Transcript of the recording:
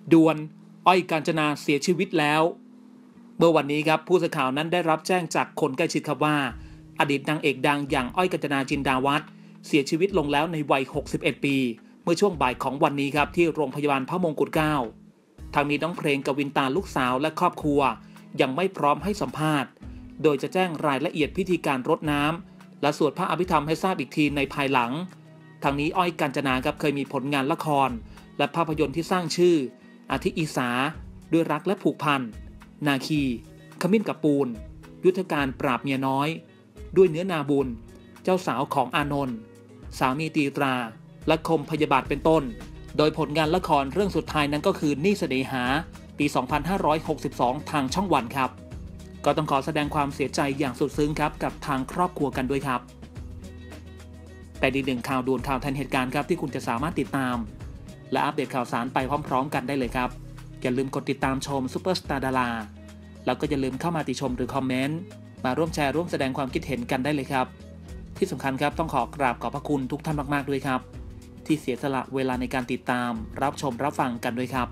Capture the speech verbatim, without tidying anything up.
ด่วนอ้อยกาญจนาเสียชีวิตแล้วเมื่อวันนี้ครับผู้สื่อข่าวนั้นได้รับแจ้งจากคนใกล้ชิดครับว่าอดีตนางเอกดังอย่างอ้อยกาญจนาจินดาวัฒน์เสียชีวิตลงแล้วในวัยหกสิบเอ็ดปีเมื่อช่วงบ่ายของวันนี้ครับที่โรงพยาบาลพระมงกุฎเกล้าทางนี้น้องเพลงกวินตาลูกสาวและครอบครัวยังไม่พร้อมให้สัมภาษณ์โดยจะแจ้งรายละเอียดพิธีการรดน้ำและสวดพระอภิธรรมให้ทราบอีกทีในภายหลังทางนี้อ้อยกาญจนาครับเคยมีผลงานละครและภาพยนตร์ที่สร้างชื่ออาทิอีสาด้วยรักและผูกพันนาคีขมิ้นกับปูนยุทธการปราบเมียน้อยด้วยเนื้อนาบุญเจ้าสาวของอานนท์สามีตีตราและคมพยาบาทเป็นต้นโดยผลงานละครเรื่องสุดท้ายนั้นก็คือนี่เสน่หาปีสองพันห้าร้อยหกสิบสองทางช่องวันครับก็ต้องขอแสดงความเสียใจอย่างสุดซึ้งครับกับทางครอบครัวกันด้วยครับแต่อีกหนึ่งข่าวด่วนข่าวทันเหตุการณ์ครับที่คุณจะสามารถติดตามและอัปเดตข่าวสารไปพร้อมๆกันได้เลยครับอย่าลืมกดติดตามชมซุปเปอร์สตาร์ดาราแล้วก็อย่าลืมเข้ามาติชมหรือคอมเมนต์มาร่วมแชร์ร่วมแสดงความคิดเห็นกันได้เลยครับที่สำคัญครับต้องขอกราบขอบพระคุณทุกท่านมากๆด้วยครับที่เสียสละเวลาในการติดตามรับชมรับฟังกันด้วยครับ